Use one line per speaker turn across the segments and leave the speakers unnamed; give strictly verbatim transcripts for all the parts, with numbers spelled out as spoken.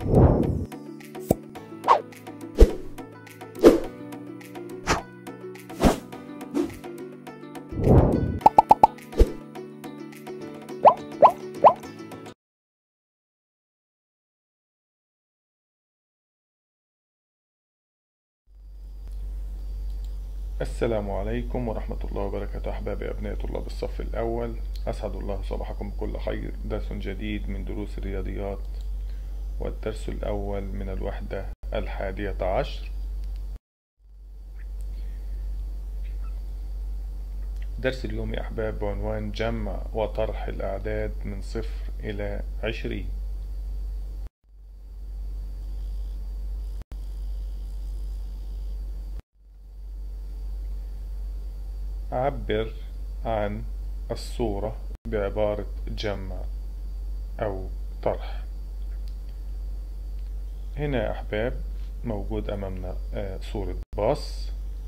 السلام عليكم ورحمة الله وبركاته. أحبابي أبناء طلاب الصف الأول، أسعد الله صباحكم بكل خير. درس جديد من دروس الرياضيات، والدرس الأول من الوحدة الحادية عشر. درس اليوم يا أحباب بعنوان جمع وطرح الأعداد من صفر إلى عشرين. عبر عن الصورة بعبارة جمع أو طرح. هنا يا أحباب موجود أمامنا صورة باص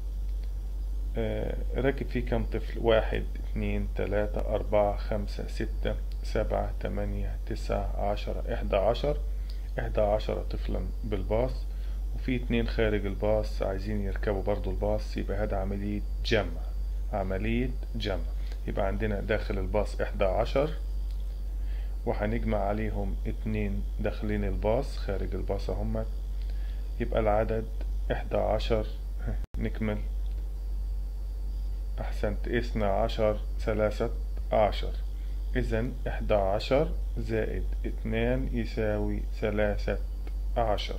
راكب فيه كم طفل؟ واحد اتنين تلاتة أربعة خمسة ستة سبعة تمانية تسعة عشرة إحدى عشر إحدى عشر طفلا بالباص، وفي اتنين خارج الباص عايزين يركبوا برضو الباص. يبقى هذا عملية جمع، عملية جمع. يبقى عندنا داخل الباص إحدى عشر، وهنجمع عليهم اتنين داخلين الباص خارج الباص هم، يبقى العدد إحدى عشر. نكمل. أحسنت. اثنا عشر ثلاثة عشر. إذن إحدى عشر زائد اثنان يساوي ثلاثة عشر.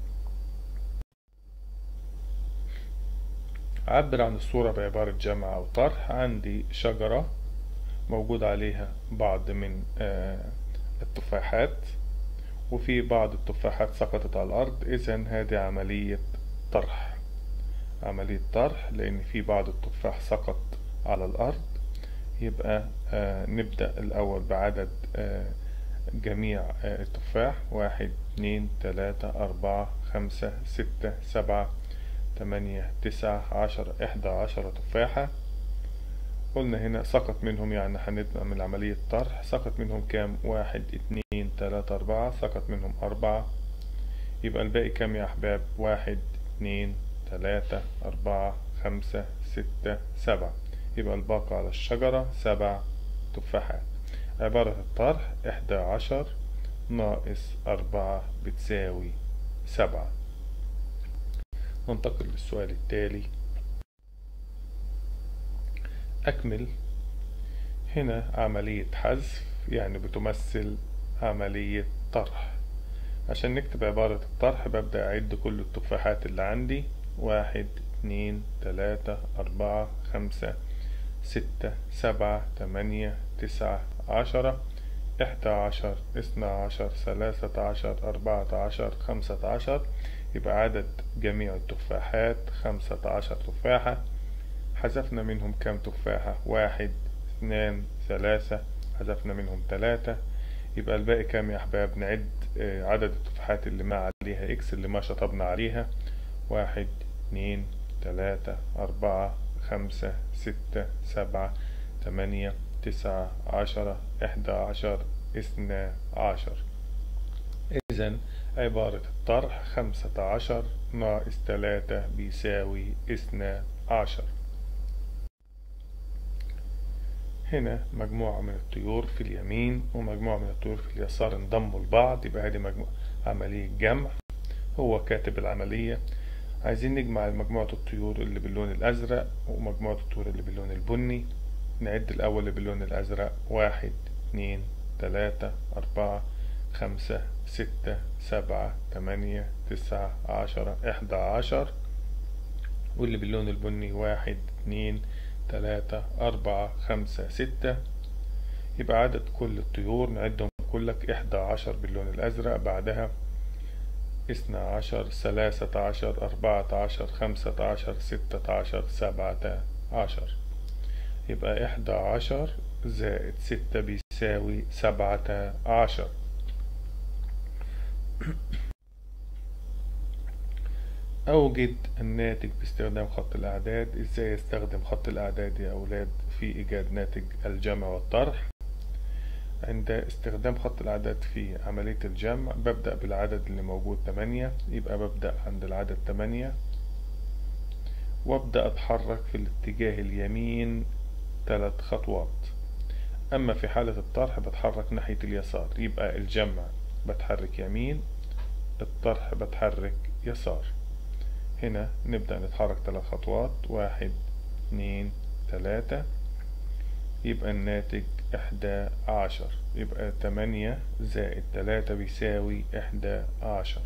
عبر عن الصورة بعبارة جمع أو طرح. عندي شجرة موجود عليها بعض من التفاحات، وفي بعض التفاحات سقطت على الأرض. إذن هذه عملية طرح، عملية طرح، لأن في بعض التفاح سقط على الأرض. يبقى آه نبدأ الأول بعدد آه جميع آه التفاح. واحد اتنين تلاتة أربعة خمسة ستة سبعة تمانية تسعة عشرة إحدى عشر تفاحة. قلنا هنا سقط منهم، يعني هنعمل عملية طرح. سقط منهم كام؟ واحد اتنين تلاتة أربعة، سقط منهم أربعة. يبقى الباقي كام يا أحباب؟ واحد اتنين تلاتة أربعة خمسة ستة سبعة. يبقى الباقي على الشجرة سبع تفاحات. عبارة الطرح إحدى عشر ناقص أربعة بتساوي سبعة. ننتقل للسؤال التالي. أكمل. هنا عملية حذف، يعني بتمثل عملية طرح. عشان نكتب عبارة الطرح ببدأ أعد كل التفاحات اللي عندي. واحد اتنين تلاتة أربعة خمسة ستة سبعة تمانية تسعة عشرة إحدى عشر اثنى عشر ثلاثة عشر أربعة عشر خمسة عشر. يبقى عدد جميع التفاحات خمسة عشر تفاحة. حذفنا منهم كم تفاحة؟ واحد اثنان ثلاثة، حذفنا منهم ثلاثة. يبقى الباقي كام يا أحباب؟ نعد عدد التفاحات اللي ما عليها إكس، اللي ما شطبنا عليها. واحد اتنين تلاتة أربعة خمسة ستة سبعة تمانية تسعة عشرة إحدى عشر اثنى عشر. إذن عبارة الطرح خمسة عشر ناقص تلاتة بيساوي اثنى عشر. هنا مجموعة من الطيور في اليمين ومجموعة من الطيور في اليسار انضموا لبعض. يبقى هذه مجموعة عملية جمع. هو كاتب العملية. عايزين نجمع مجموعة الطيور اللي باللون الأزرق ومجموعة الطيور اللي باللون البني. نعد الأول اللي باللون الأزرق. واحد اتنين تلاتة أربعة خمسة ستة سبعة تمانية تسعة عشرة إحدى عشر. واللي باللون البني واحد اتنين تلاتة أربعة خمسة ستة. يبقى عدد كل الطيور نعدهم كلك إحدى عشر باللون الأزرق، بعدها اثنى عشر ثلاثة عشر أربعة عشر خمسة عشر ستة عشر سبعة عشر. يبقى إحدى عشر زائد ستة بيساوي سبعة عشر. أوجد الناتج باستخدام خط الأعداد. إزاي يستخدم خط الأعداد يا أولاد في إيجاد ناتج الجمع والطرح؟ عند استخدام خط الأعداد في عملية الجمع ببدأ بالعدد اللي موجود تمانية، يبقى ببدأ عند العدد تمانية وابدأ أتحرك في الاتجاه اليمين ثلاث خطوات. أما في حالة الطرح بتحرك ناحية اليسار، يبقى الجمع بتحرك يمين، الطرح بتحرك يسار. هنا نبدأ نتحرك ثلاث خطوات، واحد اتنين تلاتة، يبقى الناتج إحدى عشر، يبقى تمانية زائد تلاتة بيساوي إحدى عشر.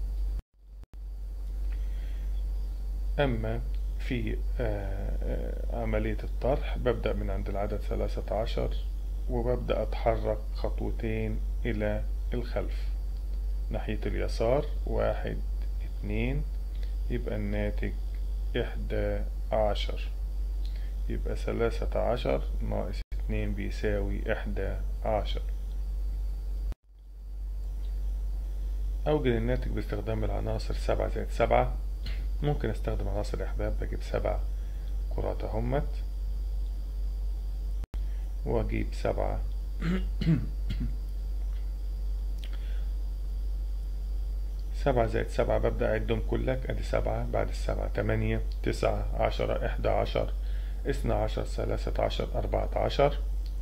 أما في عملية الطرح ببدأ من عند العدد ثلاثة عشر وببدأ أتحرك خطوتين إلى الخلف ناحية اليسار، واحد اتنين، يبقى الناتج إحدى عشر، يبقى ثلاثة عشر ناقص اتنين بيساوي إحدى عشر. أوجد الناتج باستخدام العناصر سبعة زائد سبعة. ممكن استخدم عناصر الأحباب، بجيب سبع كرات اهمت واجيب سبعة سبعة زائد سبعة ببدأ أعدهم كلك، أدي سبعة، بعد السبعة تمانية، تسعة، عشرة، إحدى عشر، اثنى عشر، ثلاثة عشر، أربعة عشر،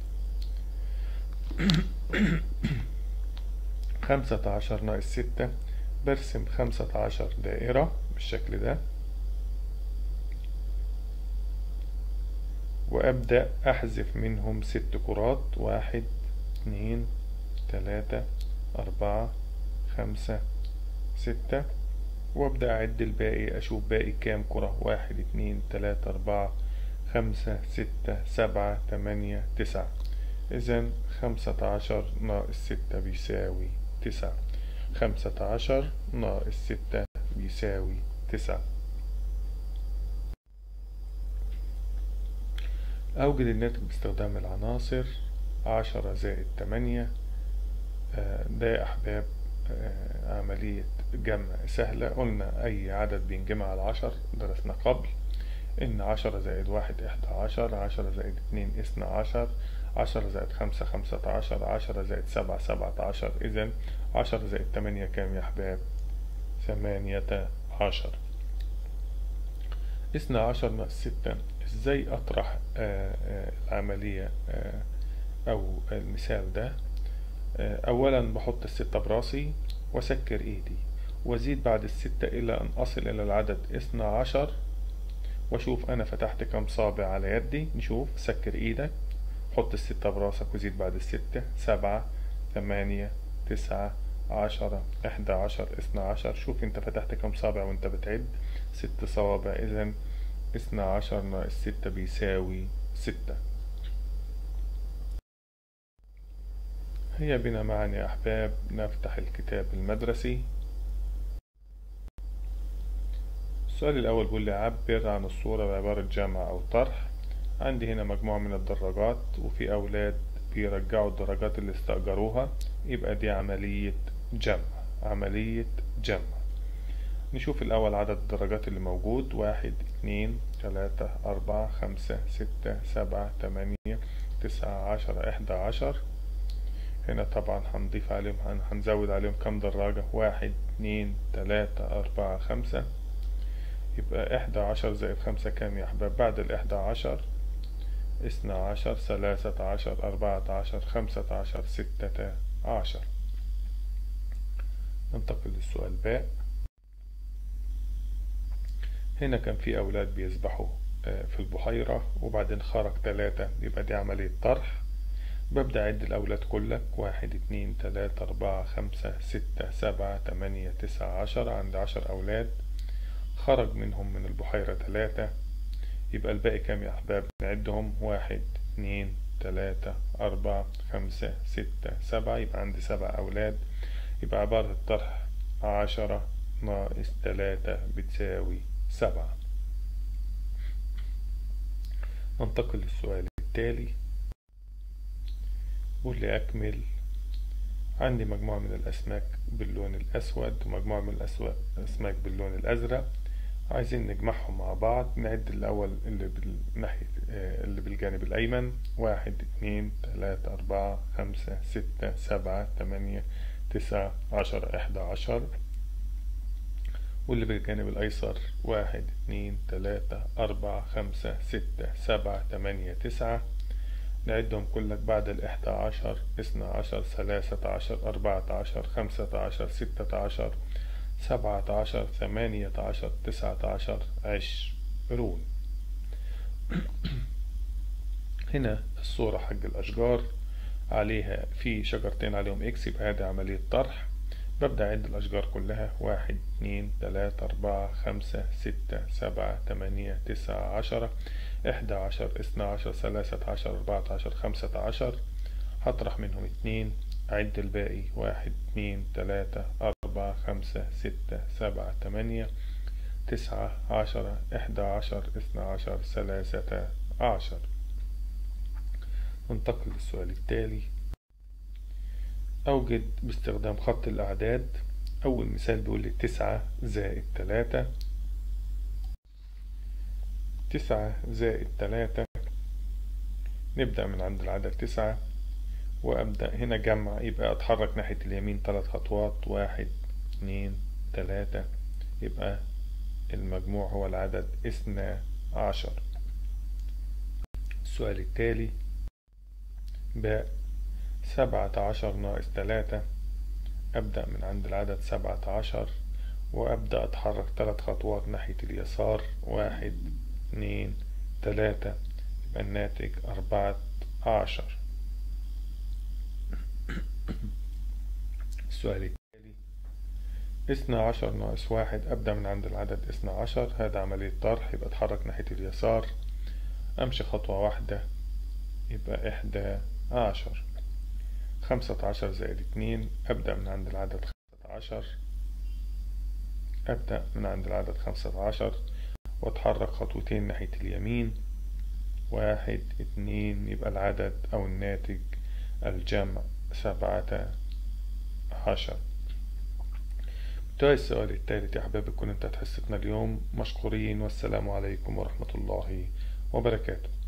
خمسة عشر ناقص ستة. برسم خمسة عشر دائرة بالشكل ده وأبدأ أحذف منهم ست كرات، واحد اتنين تلاتة أربعة خمسة ستة، وأبدأ أعد الباقي، أشوف باقي كام كرة، واحد اتنين تلاتة أربعة خمسة ستة سبعة تمانية تسعة. إذن خمسة عشر ناقص ستة بيساوي تسعة، خمسة عشر ناقص ستة بيساوي تسعة. أوجد الناتج باستخدام العناصر عشرة زائد تمانية. ده يا أحباب عملية جمع سهلة، قلنا أي عدد بينجمع على عشر، درسنا قبل إن عشرة زائد واحد إحدى عشر، عشرة زائد اتنين اثنى عشر، عشرة زائد خمسة خمسة عشر، عشرة زائد سبعة سبعة عشر. إذن عشرة زائد تمانية كام يا أحباب؟ ثمانية عشر. اثنى عشر ناقص ستة. إزاي أطرح آآ آآ العملية آآ أو المثال ده؟ أولا بحط الستة براسي وأسكر إيدي وأزيد بعد الستة إلى أن أصل إلى العدد اثنى عشر، وأشوف أنا فتحت كم صابع على يدي. نشوف، سكر إيدك، حط الستة براسك وزيد بعد الستة، سبعة ثمانية تسعة عشرة إحدى عشر اثنى عشر. شوف أنت فتحت كم صابع وأنت بتعد، ست صوابع. إذن اثنى عشر ناقص ستة بيساوي ستة. هيا بنا معا يا أحباب نفتح الكتاب المدرسي. السؤال الأول بيقول لي عبر عن الصورة بعبارة جمع أو طرح. عندي هنا مجموعة من الدراجات وفي أولاد بيرجعوا الدراجات اللي استأجروها، يبقى دي عملية جمع، عملية جمع. نشوف الأول عدد الدراجات اللي موجود، واحد اتنين تلاتة أربعة خمسة ستة سبعة تمانية تسعة عشرة إحدى عشر. هنا طبعا هنضيف عليهم، هنزود عليهم كم دراجة، واحد اتنين تلاتة أربعة خمسة، يبقى إحدى عشر زائد خمسة كام يا أحباب؟ بعد الإحدى عشر اثنى عشر، ثلاثة عشر، أربعة عشر، خمسة عشر، ستة عشر. ننتقل للسؤال باء. هنا كان في أولاد بيسبحوا في البحيرة وبعدين خرج ثلاثة، يبقى دي عملية طرح. ببدأ أعد الأولاد كلك، واحد اتنين تلاتة أربعة خمسة ستة سبعة تمانية تسعة عشر. عندي عشر أولاد، خرج منهم من البحيرة ثلاثة، يبقى الباقي كام يا أحباب؟ نعدهم، واحد اتنين تلاتة أربعة خمسة ستة سبعة، يبقى عندي سبع أولاد. يبقى عبارة الطرح عشرة ناقص تلاتة بتساوي سبعة. ننتقل للسؤال التالي. بقول لي أكمل. عندي مجموعة من الأسماك باللون الأسود ومجموعة من الأسماك باللون الأزرق. عايزين نجمعهم مع بعض. نعد الأول اللي بالناحية اللي بالجانب الأيمن: واحد اتنين تلاتة أربعة خمسة ستة سبعة تمانية تسعة عشرة إحدى عشر، واللي بالجانب الأيسر: واحد اتنين تلاتة أربعة خمسة ستة سبعة تمانية تسعة. نعدهم كلك بعد الإحدى عشر: اثنى عشر ثلاثة عشر أربعة عشر خمسة عشر ستة عشر سبعة عشر ثمانية عشر تسعة عشر عشرون. هنا الصورة حق الأشجار عليها في شجرتين عليهم إكس، يبقى هذه عملية طرح. ببدأ أعد الأشجار كلها: واحد اتنين تلاتة أربعة خمسة ستة سبعة تمانية تسعة عشرة إحدى عشر اثنى عشر ثلاثة عشر أربعة عشر خمسة عشر. هطرح منهم اتنين، أعد الباقي: واحد اتنين تلاتة أربعة خمسة ستة سبعة تمانية تسعة عشرة إحدى عشر اثنى عشر ثلاثة عشر. ننتقل للسؤال التالي: أوجد باستخدام خط الأعداد. أول مثال بيقول لي تسعة زائد تلاتة. تسعة زائد تلاتة، نبدأ من عند العدد تسعة وأبدأ هنا جمع، يبقى أتحرك ناحية اليمين ثلاث خطوات: واحد اتنين تلاتة، يبقى المجموع هو العدد اثنى عشر. السؤال التالي: باء سبعة عشر ناقص تلاتة. أبدأ من عند العدد سبعة عشر وأبدأ أتحرك ثلاث خطوات ناحية اليسار: واحد اتنين تلاتة، يبقى الناتج أربعة عشر. السؤال التالي: اثنى عشر ناقص واحد. أبدأ من عند العدد اثنى عشر، هذا عملية طرح، يبقى أتحرك ناحية اليسار، أمشي خطوة واحدة، يبقى إحدى عشر. خمسة عشر زائد اتنين. أبدأ من عند العدد خمسة عشر، أبدأ من عند العدد خمسة عشر وأتحرك خطوتين ناحية اليمين: واحد اتنين، يبقى العدد أو الناتج الجمع سبعة عشر. ده السؤال الثالث. يا حبايبي كنت انتهت حصتنا اليوم، مشكورين، والسلام عليكم ورحمة الله وبركاته.